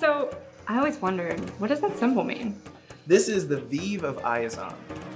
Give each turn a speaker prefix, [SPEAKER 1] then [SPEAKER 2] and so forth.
[SPEAKER 1] So, I always wondered, what does that symbol mean?
[SPEAKER 2] This is the Vive of Ayizan.